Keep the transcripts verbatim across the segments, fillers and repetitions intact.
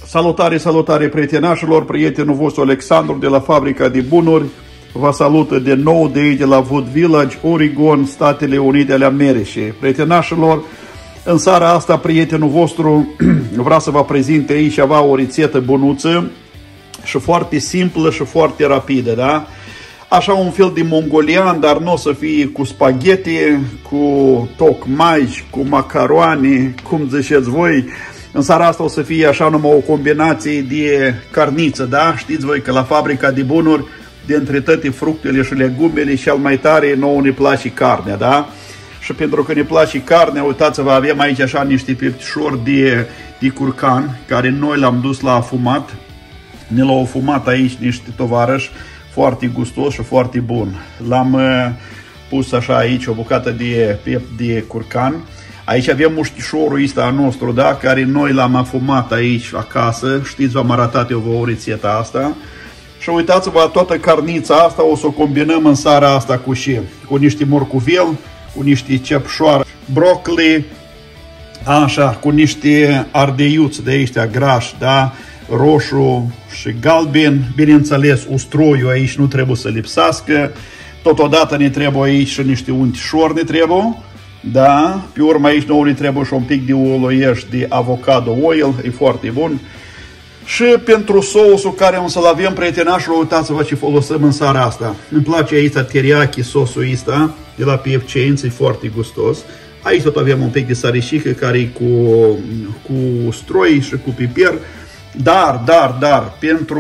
Salutare, salutare prietenașilor, prietenul vostru Alexandru de la Fabrica de Bunuri vă salută de nou de aici de la Wood Village, Oregon, Statele Unite ale Americii. Prietenașilor, în seara asta prietenul vostru vrea să vă prezinte aici ceva o rețetă bunuță și foarte simplă și foarte rapidă, da? Așa un fel de mongolian, dar nu o să fie cu spagheti, cu tocmai, cu macaroane, cum ziceți voi. În seara asta o să fie așa numai o combinație de carniță, da? Știți voi că la Fabrica de Bunuri, dintre toate fructele și legumele, cel mai tare nouă ne place carnea, da? Și pentru că ne place carnea, uitați-vă, avem aici așa niște peptișori de, de curcan, care noi l-am dus la afumat. Ne l-au afumat aici niște tovarăși, foarte gustos și foarte bun. L-am uh, pus așa aici o bucată de piept de curcan. Aici avem muștișorul ăsta nostru, da? Care noi l-am afumat aici acasă. Știți, v-am arătat eu vă rețeta asta. Și uitați-vă, toată carnița asta o să o combinăm în seara asta cu și cu niște morcuvel, cu niște cepșoară, broccoli, așa, cu niște ardeiuți de ăștia grași, da? Roșu și galben, bineînțeles usturoiul aici nu trebuie să lipsească, totodată ne trebuie aici și niște untișori ne trebuie, da? Pe urmă aici nouă ne trebuie și un pic de uloieș de avocado oil, e foarte bun. Și pentru sosul care o să-l avem, prietenașilor, uitați-vă ce folosim în seara asta. Îmi place aici teriyaki, sosul ăsta de la P F Chains, e foarte gustos. Aici tot avem un pic de saricică care e cu, cu ustroi și cu piper. Dar, dar, dar, pentru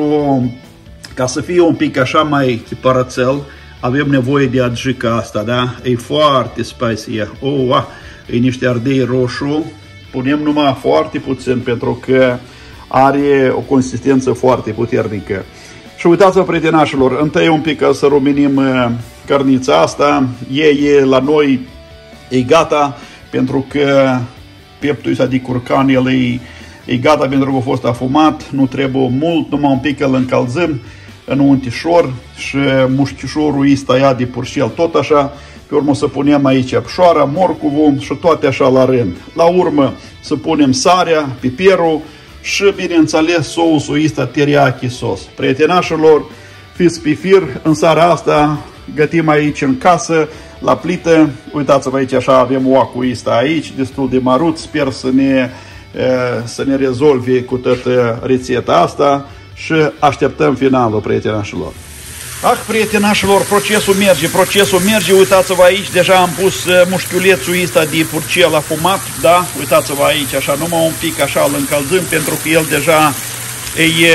ca să fie un pic așa mai tipărățel, avem nevoie de adjica asta, da? E foarte spicy. Oh, ah, e niște ardei roșu. Punem numai foarte puțin pentru că are o consistență foarte puternică. Și uitați-vă, prietenașilor, întâi un pic să rumenim cărnița asta. E, e la noi, e gata, pentru că pieptul ăsta de curcan, el e, e gata pentru că a fost afumat, nu trebuie mult, numai un pic îl încălzim în untișor și muștișorul ăsta ia de purșel tot așa. Pe urmă să punem aici pșoara, morcovul și toate așa la rând. La urmă să punem sarea, piperul și, bineînțeles, sousul ăsta teriyaki sos. Prietenașilor, fiți pe fir, în seara asta gătim aici în casă, la plită. Uitați-vă aici, așa avem oacul ăsta aici, destul de mărut, sper să ne, să ne rezolve cu toată rețeta asta și așteptăm finalul, prietenașilor. Ah, prietenașilor, procesul merge, procesul merge, uitați-vă aici, deja am pus mușchiulețul ăsta de purcel afumat, da? Uitați-vă aici, așa, numai un pic așa îl încălzim, pentru că el deja e,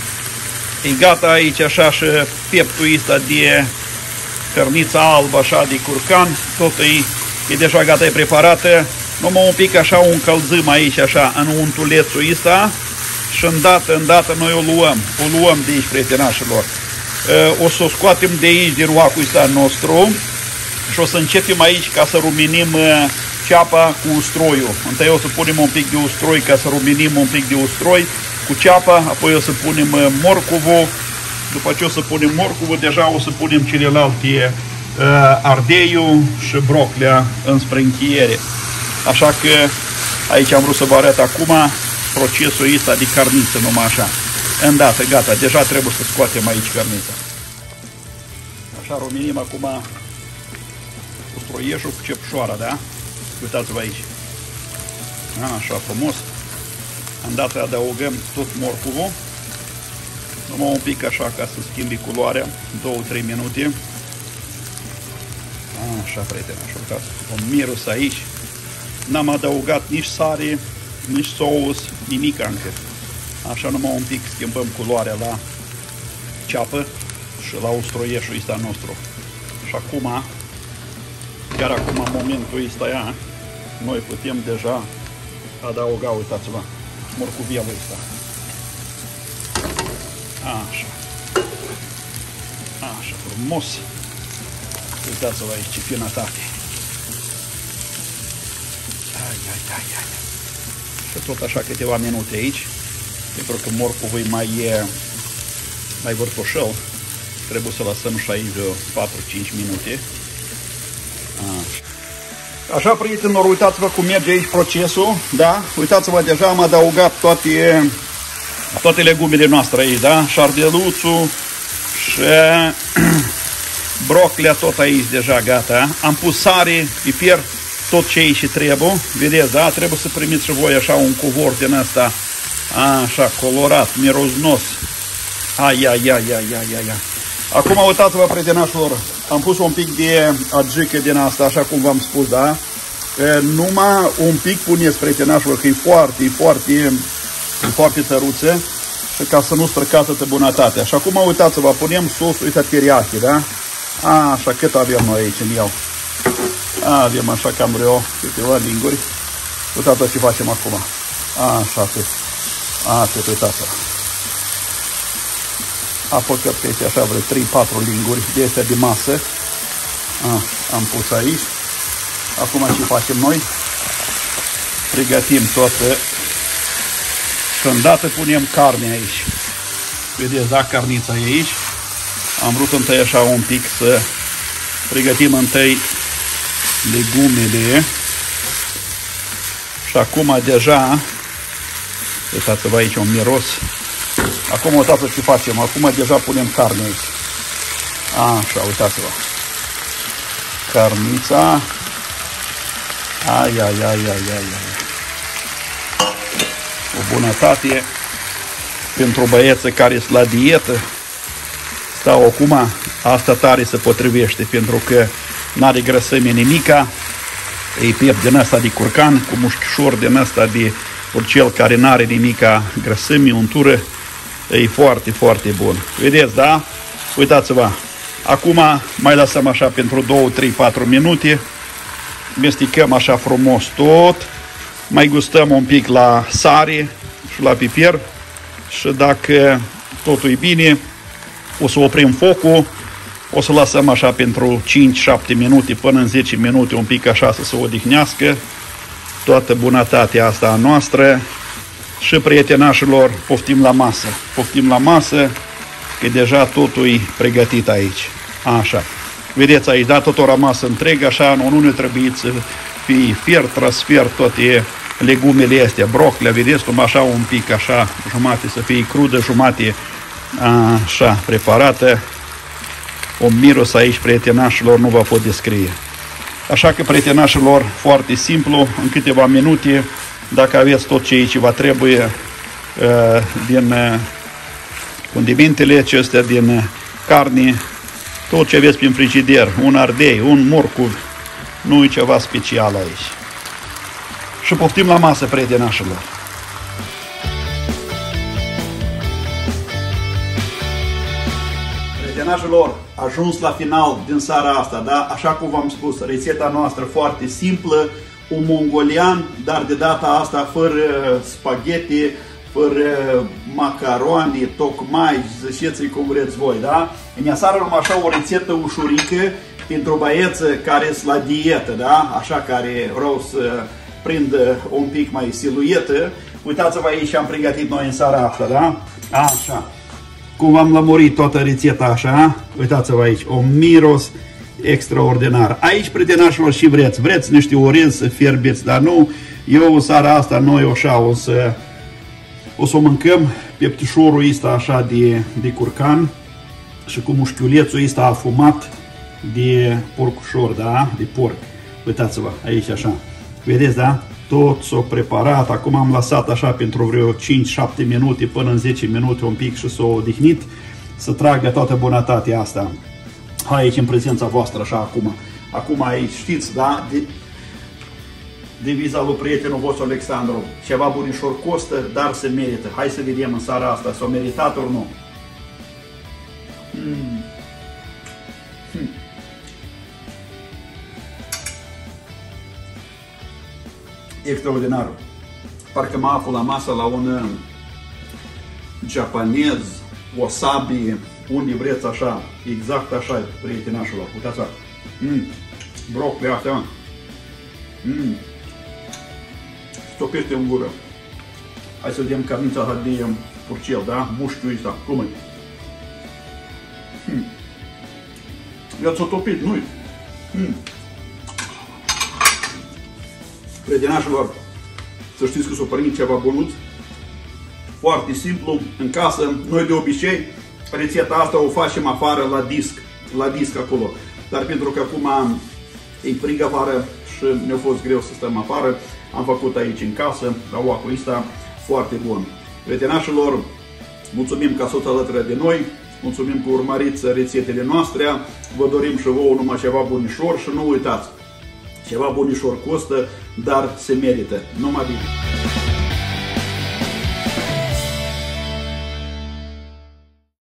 e gata aici, așa, și pieptul ăsta de cărnița albă, așa, de curcan, tot e, e deja gata, e preparată, numai un pic așa o încălzim aici, așa, în untulețul ăsta și îndată, îndată noi o luăm, o luăm de aici, prietenașilor. O să o scoatem de aici, de roacul ăsta nostru și o să începem aici ca să rumenim ceapa cu ustroiul. Întâi o să punem un pic de ustroi ca să rumenim un pic de ustroi cu ceapa, apoi o să punem morcovul. După ce o să punem morcovul, deja o să punem celelalte ardeiul și broclea înspre încheiere. Așa că aici am vrut să vă arăt acum procesul ăsta de carniță, numai așa. Îndată, gata, deja trebuie să scoatem aici carnița. Așa, rumenim acum ustroieșul cu cepșoara, da? Uitați-vă aici. Așa, frumos. Îndată adăugăm tot morcovul. Numai un pic așa ca să schimbi culoarea, două trei minute. Așa, prieteni, așa, uitați, un miros aici. N-am adăugat nici sare, nici sous, nimic încă. Așa, numai un pic schimbăm culoarea la ceapă și la ustroieșul ăsta nostru. Și acum, chiar acum, în momentul ăsta, ia, noi putem deja adăuga, uitați-vă, morcovelul ăsta. Așa. Așa, frumos. Uitați-vă aici ce finătate. Ai, ai, ai, ai. Și tot așa câteva minute aici. Pentru că morcovul e mai, mai vârtoșel, trebuie să lăsăm și aici patru cinci minute. Așa. Așa, prietenilor, uitați-vă cum merge aici procesul, da? Uitați-vă, deja am adăugat toate toate legumele noastre aici, da? Șardeluțul și broclea tot aici deja gata. Am pus sare, piper, tot ce aici trebuie. Vedeți, da? Trebuie să primiți și voi așa un cuvor din ăsta, așa, colorat, miroznos. Ai, ai, ai, ai, ai, ai. Acum uitați-vă, prietenașilor, am pus un pic de adjică din asta, așa cum v-am spus, da? Numai un pic puneți, prietenașilor, că e foarte, e foarte, e foarte tăruță și ca să nu străcată de bunătate. Și acum uitați-vă, punem sos, uite, teriyaki, da? A, așa, cât avem noi aici în el? A, avem așa cam vreo câteva linguri. Uitați-vă ce facem acum. A, așa, atât. A, atât, uitați-vă. Apoi cred că este așa vreo trei patru linguri de astea de masă. A, am pus aici. Acum ce facem noi? Pregătim toată. Și îndată punem carne aici. Vedeți, da? Carnița e aici. Am vrut întâi așa un pic să pregătim întâi legumele. Și acum deja, uitați-vă aici un miros. Acum uitați-vă ce facem. Acum deja punem carne aici. Așa, uitați-vă. Carnița. Ai, ai, ai, ai, ai, ai. O bunătate pentru băieții care sunt la dietă. Stau acum, asta tare se potrivește, pentru că n-are grăsime nimica. E piept din asta de curcan, cu mușchișor din asta de cel care n-are nimica grăsime, untură. E foarte, foarte bun. Vedeți, da? Uitați-vă. Acum mai lăsăm așa pentru două, trei, patru minute. Mestecăm așa frumos tot. Mai gustăm un pic la sare și la piper. Și dacă totul e bine, o să oprim focul. O să lăsăm așa pentru cinci șapte minute până în zece minute, un pic așa să se odihnească toată bunătatea asta a noastră. Și prietenașilor, poftim la masă. Poftim la masă, că deja totul e pregătit aici. Așa. Vedeți aici, da, tot o rămas întreg, așa, nu ne trebuie să fie fiert, răsfiert toate legumele astea, broclea, vedeți cum așa un pic, așa, jumate să fie crudă, jumate așa, preparată. O miros aici, prietenașilor, nu vă pot descrie. Așa că, prietenașilor, foarte simplu, în câteva minute, dacă aveți tot ce aici vă trebuie din condimentele acestea, din carne, tot ce aveți prin frigider, un ardei, un morcov, nu e ceva special aici. Și poftim la masă, prietenașilor! Prietenașilor, ajuns la final din seara asta, da? Așa cum v-am spus, rețeta noastră foarte simplă, un mongolian, dar de data asta fără spaghetti, fără macaroni, tocmai, ziceți cum vreți voi, da? În seara numai așa o rețetă ușurică pentru băieți care sunt la dietă, da? Așa, care vreau să prindă un pic mai siluetă. Uitați-vă aici ce am pregătit noi în seara asta, da? Așa. Cum am lămurit toată rețeta așa, uitați-vă aici, o miros extraordinar. Aici, prietenașilor, și vreți, vreți niște orez să fierbeți, dar nu, eu în seara asta, noi așa, o să o să mâncăm peptișorul ăsta așa de, de curcan și cu mușchiulețul ăsta afumat de porcușor, da? De porc. Uitați-vă, aici așa. Vedeți, da? Tot s-a preparat. Acum am lăsat așa pentru vreo cinci șapte minute până în zece minute un pic și s-a odihnit să tragă toată bunătatea asta. Aici în prezența voastră așa acum. Acum aici știți, da? De, deviza lui prietenul vostru Alexandru. Ceva bunișor costă, dar se merită. Hai să vedem în seara asta, s-a meritat ori nu. Hmm. Hmm. Extraordinar. Parcă mă aflu la masă la un japonez, wasabi, unde vreți așa, exact așa, prietenașilor. Uitați-vă. Mm. Brocoli astea. Mm. Stopește în gură. Hai să vedem carnița asta de purcel, da? Mușchiul ăsta. Cum e? Mm. I-ați-o topit, nu-i? Mm. Prietenașilor, să știți că s-o părnit ceva bănuț. foarte simplu, în casă. Noi de obicei rețeta asta o facem afară la disc, la disc acolo. Dar pentru că acum e frig afară și ne-a fost greu să stăm afară, am făcut aici în casă, la oacul ăsta, foarte bun. Prietenașilor, mulțumim că ați alături de noi, mulțumim că urmăriți rețetele noastre, vă dorim și vouă numai ceva bunișor și nu uitați, ceva bunișor costă, dar se merită. Numai bine!